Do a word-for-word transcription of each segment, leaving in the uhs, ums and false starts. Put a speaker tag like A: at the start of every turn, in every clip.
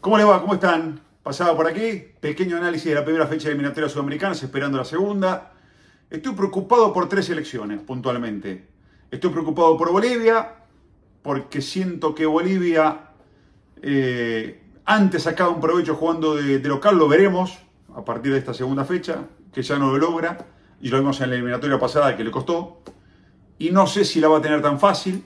A: ¿Cómo le va? ¿Cómo están? Pasaba por aquí, pequeño análisis de la primera fecha de eliminatorias sudamericanas, esperando la segunda. Estoy preocupado por tres selecciones, puntualmente. Estoy preocupado por Bolivia, porque siento que Bolivia eh, antes sacaba un provecho jugando de, de local, lo veremos a partir de esta segunda fecha, que ya no lo logra, y lo vimos en la eliminatoria pasada que le costó, y no sé si la va a tener tan fácil.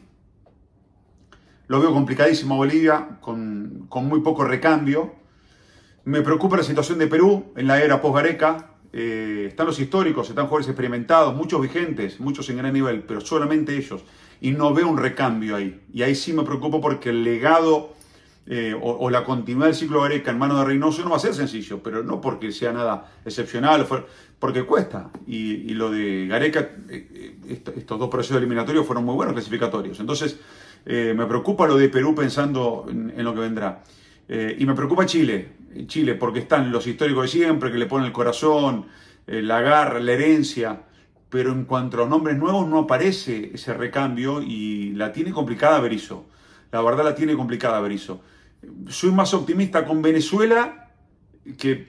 A: Lo veo complicadísimo a Bolivia, con, con muy poco recambio. Me preocupa la situación de Perú en la era post-Gareca. Eh, están los históricos, están jugadores experimentados, muchos vigentes, muchos en gran nivel, pero solamente ellos. Y no veo un recambio ahí. Y ahí sí me preocupo porque el legado eh, o, o la continuidad del ciclo Gareca en manos de Reynoso no va a ser sencillo, pero no porque sea nada excepcional, porque cuesta. Y, y lo de Gareca, eh, estos dos procesos eliminatorios fueron muy buenos clasificatorios. Entonces, eh, me preocupa lo de Perú pensando en, en lo que vendrá. Eh, y me preocupa Chile, Chile, porque están los históricos de siempre, que le ponen el corazón, eh, la garra, la herencia, pero en cuanto a los nombres nuevos no aparece ese recambio y la tiene complicada Berizzo. La verdad la tiene complicada Berizzo. Soy más optimista con Venezuela, que,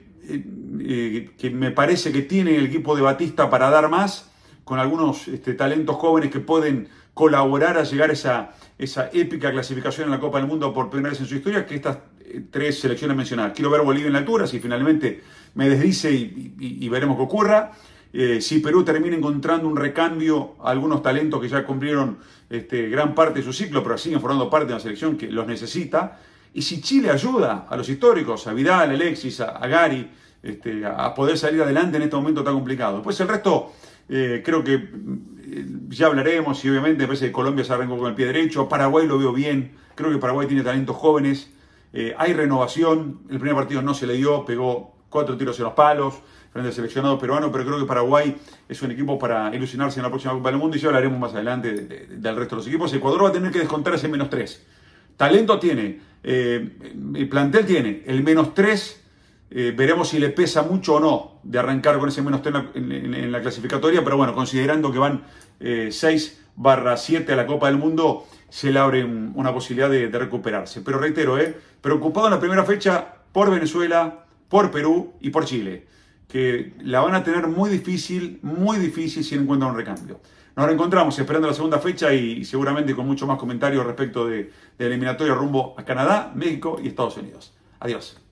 A: eh, que me parece que tiene el equipo de Batista para dar más, con algunos este, talentos jóvenes que pueden colaborar a llegar a esa, esa épica clasificación en la Copa del Mundo por primera vez en su historia, que estas tres selecciones mencionadas. Quiero ver Bolivia en la altura, si finalmente me desdice y, y, y veremos qué ocurra. Eh, si Perú termina encontrando un recambio a algunos talentos que ya cumplieron este, gran parte de su ciclo, pero siguen formando parte de una selección que los necesita. Y si Chile ayuda a los históricos, a Vidal, a Alexis, a, a Gary, este, a poder salir adelante en este momento tan complicado. Pues el resto, eh, creo que eh, ya hablaremos, y obviamente me parece que Colombia se arrancó con el pie derecho, Paraguay lo veo bien, creo que Paraguay tiene talentos jóvenes. Eh, hay renovación, el primer partido no se le dio, pegó cuatro tiros en los palos frente al seleccionado peruano, pero creo que Paraguay es un equipo para ilusionarse en la próxima Copa del Mundo y ya hablaremos más adelante de, de, del resto de los equipos. Ecuador va a tener que descontar ese menos tres. Talento tiene, eh, el plantel tiene, el menos tres, eh, veremos si le pesa mucho o no de arrancar con ese menos tres en, en, en la clasificatoria, pero bueno, considerando que van eh, seis barra siete a la Copa del Mundo, se le abre un, una posibilidad de, de recuperarse. Pero reitero, eh, preocupado en la primera fecha por Venezuela, por Perú y por Chile, que la van a tener muy difícil, muy difícil si no encuentran un recambio. Nos reencontramos esperando la segunda fecha y seguramente con mucho más comentarios respecto de, de la eliminatoria rumbo a Canadá, México y Estados Unidos. Adiós.